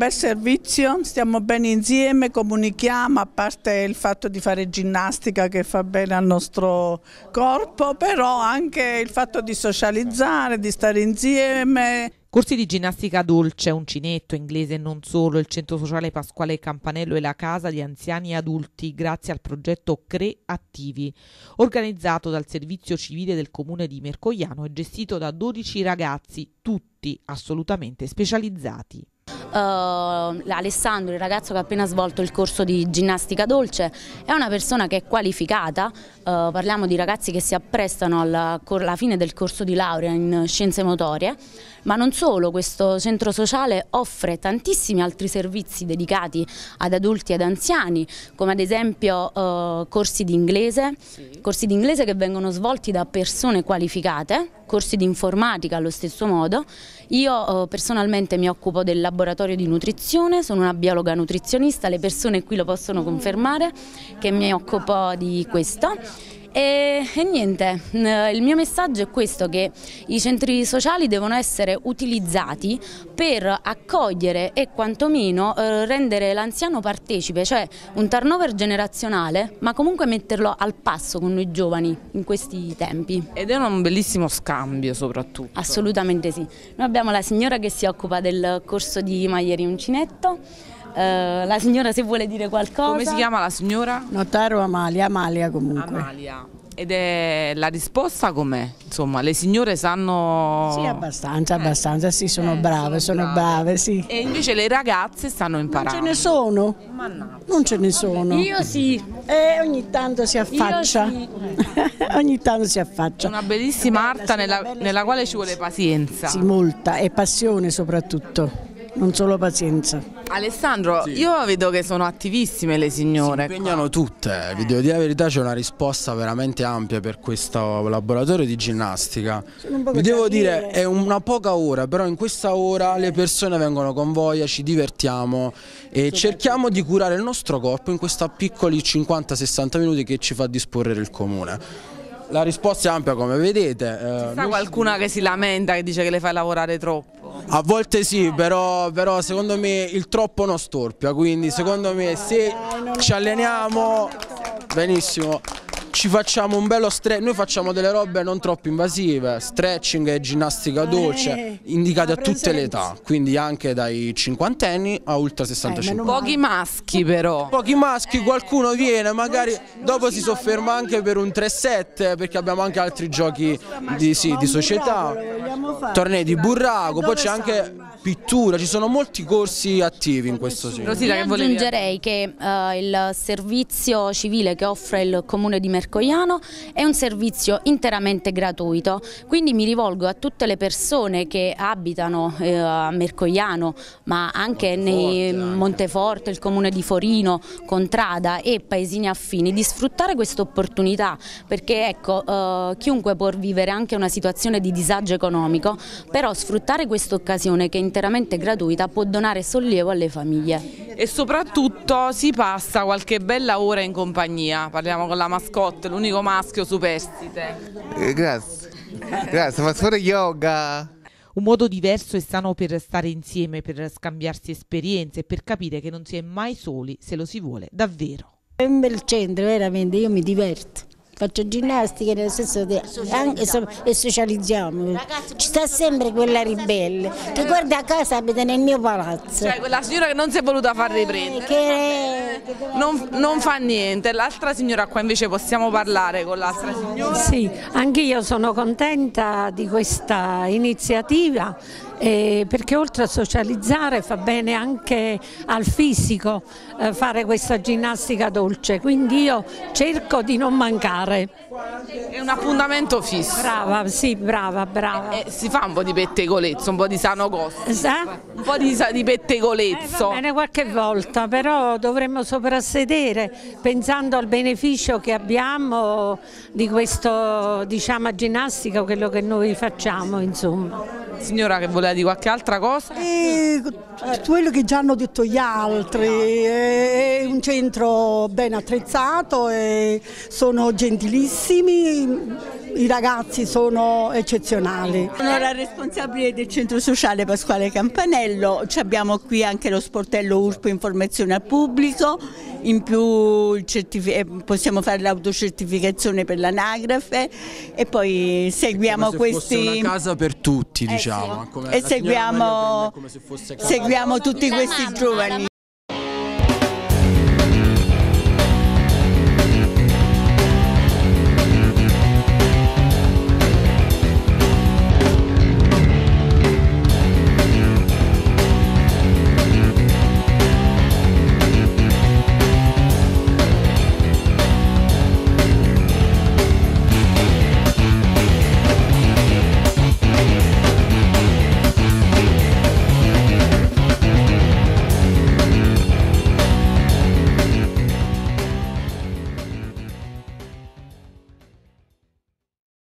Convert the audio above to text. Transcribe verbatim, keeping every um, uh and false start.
bel servizio, stiamo bene insieme, comunichiamo, a parte il fatto di fare ginnastica che fa bene al nostro corpo, però anche il fatto di socializzare, di stare insieme. Corsi di ginnastica dolce, uncinetto, inglese e non solo, il centro sociale Pasquale Campanello e la casa di anziani e adulti grazie al progetto Creattivi, organizzato dal servizio civile del comune di Mercogliano e gestito da dodici ragazzi, tutti assolutamente specializzati. Uh, Alessandro, il ragazzo che ha appena svolto il corso di ginnastica dolce, è una persona che è qualificata, uh, parliamo di ragazzi che si apprestano alla, alla fine del corso di laurea in scienze motorie, ma non solo, questo centro sociale offre tantissimi altri servizi dedicati ad adulti ed anziani, come ad esempio uh, corsi di inglese, sì. corsi di inglese che vengono svolti da persone qualificate, corsi di informatica allo stesso modo. Io uh, personalmente mi occupo del laboratorio di nutrizione, sono una biologa nutrizionista, le persone qui lo possono confermare che mi occupo di questo. E, e niente, il mio messaggio è questo, che i centri sociali devono essere utilizzati per accogliere e quantomeno eh, rendere l'anziano partecipe, cioè un turnover generazionale, ma comunque metterlo al passo con noi giovani in questi tempi. Ed è un bellissimo scambio soprattutto. Assolutamente sì. Noi abbiamo la signora che si occupa del corso di Maieri Uncinetto. Uh, la signora, se vuole dire qualcosa. Come si chiama la signora? Notaro Amalia, Amalia comunque. Amalia. Ed è la risposta com'è? Insomma, le signore sanno... Sì, abbastanza, abbastanza, sì, sono eh, brave, sono brave, brave, sì. E invece le ragazze stanno imparando? Non ce ne sono, non ce ne sono. Io sì. E ogni tanto si affaccia, sì. ogni tanto si affaccia. Una bellissima arte nella, nella quale ci vuole pazienza. Sì, molta, e passione soprattutto. Non solo pazienza. Alessandro, sì. Io vedo che sono attivissime le signore. Si impegnano tutte, vi devo dire la verità, c'è una risposta veramente ampia per questo laboratorio di ginnastica. Vi devo dire, è una poca ora, però in questa ora le persone vengono con voglia, ci divertiamo e cerchiamo di curare il nostro corpo in questi piccoli cinquanta sessanta minuti che ci fa disporre il comune. La risposta è ampia, come vedete. Ci sta qualcuna che si lamenta, che dice che le fai lavorare troppo? A volte sì, però, però secondo me il troppo non storpia, quindi secondo me se ci alleniamo benissimo, ci facciamo un bello stretch, noi facciamo delle robe non troppo invasive, stretching e ginnastica dolce, indicate a tutte le età, quindi anche dai cinquantenni a ultra sessantacinque. Pochi maschi però. Pochi maschi, qualcuno viene, magari dopo si sofferma anche per un tre sette, perché abbiamo anche altri giochi di, sì, di società, tornei di burraco, poi c'è anche pittura, ci sono molti corsi attivi in questo senso. Io aggiungerei che uh, il servizio civile che offre il comune di Mercogliano è un servizio interamente gratuito, quindi mi rivolgo a tutte le persone che abitano eh, a Mercogliano, ma anche nei Monteforte, il comune di Forino, Contrada e paesini affini, di sfruttare questa opportunità, perché ecco, eh, chiunque può vivere anche una situazione di disagio economico, però sfruttare questa occasione che è interamente gratuita può donare sollievo alle famiglie. E soprattutto si passa qualche bella ora in compagnia, parliamo con la mascotte, l'unico maschio superstite. Eh, grazie, grazie, faccio fare yoga. Un modo diverso e sano per stare insieme, per scambiarsi esperienze e per capire che non si è mai soli se lo si vuole davvero. È un bel centro, veramente, io mi diverto. Faccio ginnastica nel senso di, anche, e socializziamo. Ci sta sempre quella ribelle che guarda a casa, abita nel mio palazzo. Cioè quella signora che non si è voluta far riprendere. Che, che non, non fa niente. L'altra signora qua invece possiamo parlare con l'altra signora? Sì, anche io sono contenta di questa iniziativa. Eh, perché oltre a socializzare fa bene anche al fisico eh, fare questa ginnastica dolce, quindi io cerco di non mancare. È un appuntamento fisso. Brava, sì, brava, brava. Eh, eh, si fa un po' di pettegolezzo, un po' di sano costo. Eh? Un po' di, di pettegolezzo. Eh, va bene qualche volta, però dovremmo soprassedere pensando al beneficio che abbiamo di questo, diciamo, ginnastica, quello che noi facciamo, insomma. Signora, che voleva dire qualche altra cosa? E quello che già hanno detto gli altri, è un centro ben attrezzato e sono gentilissimi, i ragazzi sono eccezionali. Sono la responsabile del centro sociale Pasquale Campanello, abbiamo qui anche lo sportello U R P Informazione al pubblico, in più possiamo fare l'autocertificazione per l'anagrafe e poi seguiamo come se questi... fosse una casa per tutti, eh diciamo. sì. Come e seguiamo, come se fosse seguiamo tutti questi giovani.